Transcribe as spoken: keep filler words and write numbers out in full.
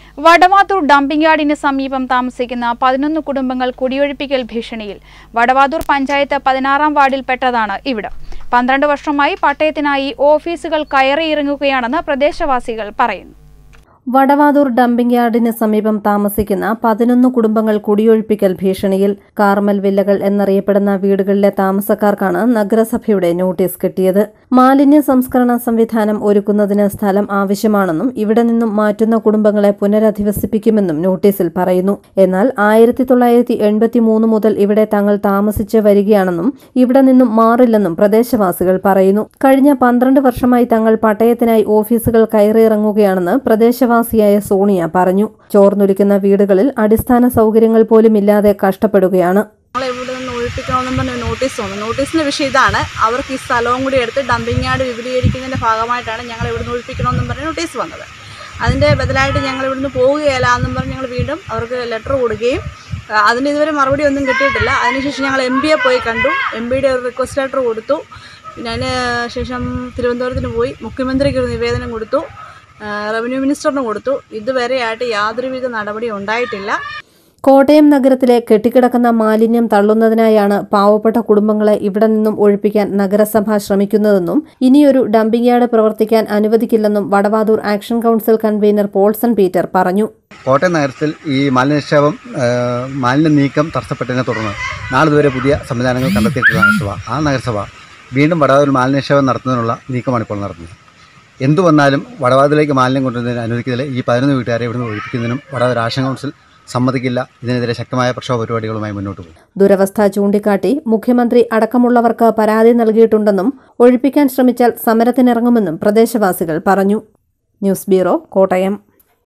Vadavathoor dumping യാർഡിന് സമീപം താമസിക്കുന്ന പതിനൊന്ന് കുടുംബങ്ങൾ കുടിയൊഴിപ്പിക്കൽ ഭീഷണിയിൽ. വടവാതൂർ പഞ്ചായത്ത് പതിനാറാം വാർഡിൽപ്പെട്ടതാണ് ഇവിടം. പന്ത്രണ്ട് വർഷമായി പട്ടയത്തിനായി ഓഫീസുകൾ കയറിയിറങ്ങുകയാണെന്ന് പ്രദേശവാസികൾ പറയുന്നു. വടവാതൂർ ഡംപിംഗ് യാർഡിന് സമീപം താമസിക്കുന്ന പതിനൊന്ന് കുടുംബങ്ങൾ കുടിയൊഴിപ്പിക്കൽ ഭീഷണിയിൽ. കാർമൽ വില്ലകൾ എന്നറിയപ്പെടുന്ന വീടുകളിലെ താമസക്കാർക്കാണ് നഗരസഭയുടെ നോട്ടീസ് കിട്ടിയത്. മാലിന്യ സംസ്കരണ സംവിധാനം ഒരുക്കുന്നതിന് സ്ഥലം ആവശ്യമാണെന്നും ഇവിടെ നിന്നും മാറ്റുന്ന കുടുംബങ്ങളെ പുനരധിവസിപ്പിക്കുമെന്നും നോട്ടീസിൽ പറയുന്നു. എന്നാൽ ആയിരത്തി തൊള്ളായിരത്തി എൺപത്തി മൂന്ന് മുതൽ ഇവിടെ തങ്ങൾ താമസിച്ച് വരികയാണെന്നും ഇവിടെ നിന്നും മാറില്ലെന്നും പ്രദേശവാസികൾ പറയുന്നു. കഴിഞ്ഞ പന്ത്രണ്ട് വർഷമായി തങ്ങൾ പട്ടയത്തിനായി ഓഫീസുകൾ കയറിയിറങ്ങുകയാണെന്ന് പ്രദേശവാസികളായ സോണിയ പറഞ്ഞു. ചോർന്നൊലിക്കുന്ന വീടുകളിൽ അടിസ്ഥാന സൗകര്യങ്ങൾ പോലും ഇല്ലാതെ കഷ്ടപ്പെടുകയാണ്. ഇവിടെ നിന്ന് ഒഴിപ്പിക്കണമെന്നും പറഞ്ഞ നോട്ടീസ് വന്നു. നോട്ടീസിന്റെ വിഷയം ഇതാണ്, അവർക്ക് ഈ സ്ഥലവും കൂടി എടുത്ത് ഡംപിംഗ് യാർഡ് വിപുലീകരിക്കുന്നതിന്റെ ഭാഗമായിട്ടാണ് ഞങ്ങൾ ഇവിടുന്ന് ഒഴിപ്പിക്കണമെന്നും പറഞ്ഞ് നോട്ടീസ് വന്നത്. അതിന്റെ ബദലായിട്ട് ഞങ്ങൾ ഇവിടുന്ന് പോവുകയില്ല എന്നും പറഞ്ഞ് ഞങ്ങൾ വീണ്ടും അവർക്ക് ലെറ്റർ കൊടുക്കുകയും അതിന് ഇതുവരെ മറുപടി ഒന്നും കിട്ടിയിട്ടില്ല. അതിനുശേഷം ഞങ്ങൾ എം പിയെ പോയി കണ്ടു. എം പിയുടെ ഒരു റിക്വസ്റ്റ് ലെറ്റർ കൊടുത്തു. പിന്നെ അതിന് ശേഷം തിരുവനന്തപുരത്തിന് പോയി മുഖ്യമന്ത്രിക്ക് ഒരു നിവേദനം കൊടുത്തു, റവന്യൂ മിനിസ്റ്ററിന് കൊടുത്തു. ഇതുവരെയായിട്ട് യാതൊരുവിധ നടപടി ഉണ്ടായിട്ടില്ല. കോട്ടയം നഗരത്തിലെ കെട്ടിക്കിടക്കുന്ന മാലിന്യം തള്ളുന്നതിനായാണ് പാവപ്പെട്ട കുടുംബങ്ങളെ ഇവിടെ നിന്നും ഒഴിപ്പിക്കാൻ നഗരസഭ ശ്രമിക്കുന്നതെന്നും ഇനിയൊരു ഡംപിംഗ് യാർഡ് പ്രവർത്തിക്കാൻ അനുവദിക്കില്ലെന്നും Vadavathoor action council convener Paulson Peter പറഞ്ഞു. കോട്ടയം നഗരത്തിൽ ഈ മാലിന്യനിക്ഷേപം മാലിന്യ നീക്കം തടസ്സപ്പെട്ടതിനെ തുടർന്ന് നാളിതുവരെ പുതിയ സംവിധാനങ്ങൾ കണ്ടെത്തിയിട്ടുള്ള നഗരസഭ ആ നഗരസഭ വീണ്ടും വടവാതൂർ മാലിന്യനിക്ഷേപം നടത്തുന്നതിനുള്ള നീക്കമാണ് ഇപ്പോൾ നടത്തുന്നത്. എന്തു വന്നാലും വടവാതിലേക്ക് മാലിന്യം കൊണ്ടുവരുന്നതിന് അനുവദിക്കുന്നതിൽ ഈ പതിനൊന്ന് വീട്ടുകാരെ ഇവിടുന്ന് ഒഴിപ്പിക്കുന്നതിനും വടവാതൂർ ആക്ഷൻ കൗൺസിൽ സമ്മതിക്കില്ല. ഇതിനെതിരെ ശക്തമായ പ്രക്ഷോഭ പരിപാടികളുമായി മുന്നോട്ട് പോകും. ദുരവസ്ഥ ചൂണ്ടിക്കാട്ടി മുഖ്യമന്ത്രി അടക്കമുള്ളവർക്ക് പരാതി നൽകിയിട്ടുണ്ടെന്നും ഒഴിപ്പിക്കാൻ ശ്രമിച്ചാൽ സമരത്തിനിറങ്ങുമെന്നും പ്രദേശവാസികൾ പറഞ്ഞു. News bureau, Kottayam.